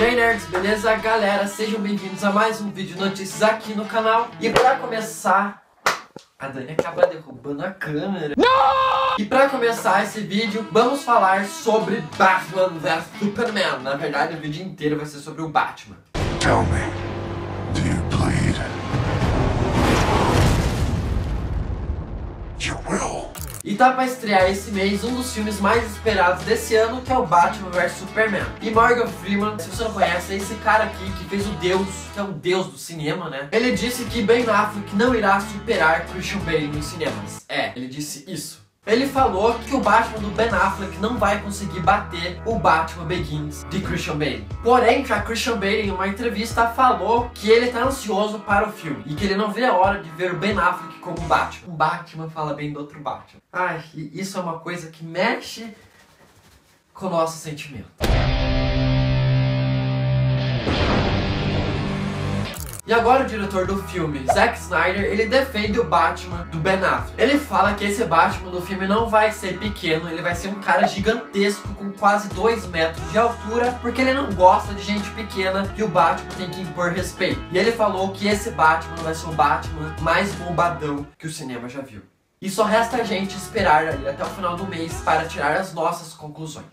E aí, nerds, beleza? Galera, sejam bem-vindos a mais um vídeo de notícias aqui no canal. E pra começar... A Dani acaba derrubando a câmera. Não! E pra começar esse vídeo, vamos falar sobre Batman vs Superman. Na verdade, o vídeo inteiro vai ser sobre o Batman. Tell me, do you bleed? You will. E tá pra estrear esse mês um dos filmes mais esperados desse ano, que é o Batman vs Superman. E Morgan Freeman, se você não conhece, é esse cara aqui que fez o Deus, que é um deus do cinema, né? Ele disse que Ben Affleck não irá superar Christian Bale nos cinemas. Ele disse isso. Ele falou que o Batman do Ben Affleck não vai conseguir bater o Batman Begins de Christian Bale. Porém, já Christian Bale, em uma entrevista, falou que ele tá ansioso para o filme e que ele não vê a hora de ver o Ben Affleck como Batman. O Batman fala bem do outro Batman. Ai, e isso é uma coisa que mexe com o nosso sentimento. E agora o diretor do filme, Zack Snyder, ele defende o Batman do Ben Affleck. Ele fala que esse Batman do filme não vai ser pequeno, ele vai ser um cara gigantesco com quase 2 metros de altura, porque ele não gosta de gente pequena e o Batman tem que impor respeito. E ele falou que esse Batman vai ser o Batman mais bombadão que o cinema já viu. E só resta a gente esperar aí até o final do mês para tirar as nossas conclusões.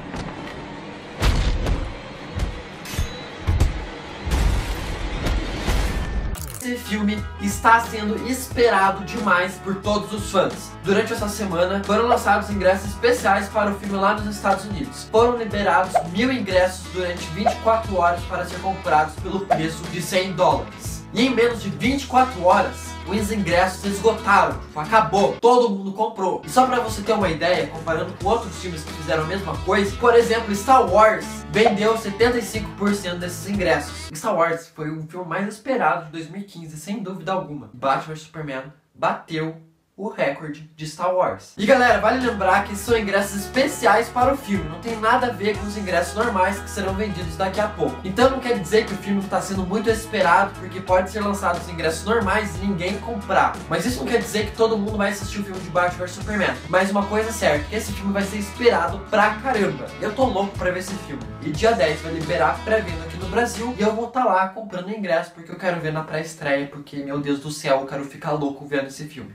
Esse filme está sendo esperado demais por todos os fãs. Durante essa semana foram lançados ingressos especiais para o filme lá nos Estados Unidos. Foram liberados 1000 ingressos durante 24 horas para ser comprados pelo preço de $100. E em menos de 24 horas, os ingressos esgotaram, acabou, todo mundo comprou. E só pra você ter uma ideia, comparando com outros filmes que fizeram a mesma coisa, por exemplo, Star Wars vendeu 75% desses ingressos. Star Wars foi o filme mais esperado de 2015, sem dúvida alguma. Batman vs Superman bateu o recorde de Star Wars. E galera, vale lembrar que são ingressos especiais para o filme, não tem nada a ver com os ingressos normais que serão vendidos daqui a pouco. Então não quer dizer que o filme está sendo muito esperado, porque pode ser lançado os ingressos normais e ninguém comprar. Mas isso não quer dizer que todo mundo vai assistir o filme de Batman vs Superman. Mas uma coisa é certa, que esse filme vai ser esperado pra caramba. Eu tô louco pra ver esse filme. E dia 10 vai liberar pré-venda aqui no Brasil, e eu vou estar lá comprando ingresso, porque eu quero ver na pré-estreia, porque, meu Deus do céu, eu quero ficar louco vendo esse filme.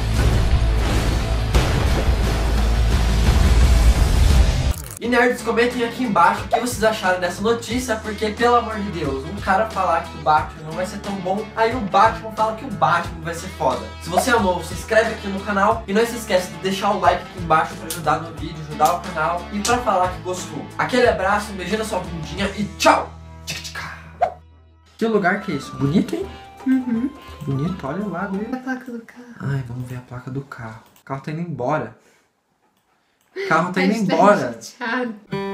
E nerds, comentem aqui embaixo o que vocês acharam dessa notícia, porque, pelo amor de Deus, um cara falar que o Batman não vai ser tão bom, aí o Batman fala que o Batman vai ser foda. Se você é novo, se inscreve aqui no canal e não se esquece de deixar o like aqui embaixo pra ajudar no vídeo, ajudar o canal e pra falar que gostou. Aquele abraço, um beijinho na sua bundinha e tchau! Que lugar que é esse? Bonito, hein? Uhum. Bonito, olha lá, a placa do carro. Ai, vamos ver a placa do carro. O carro tá indo embora. O carro tá indo embora. Chateado.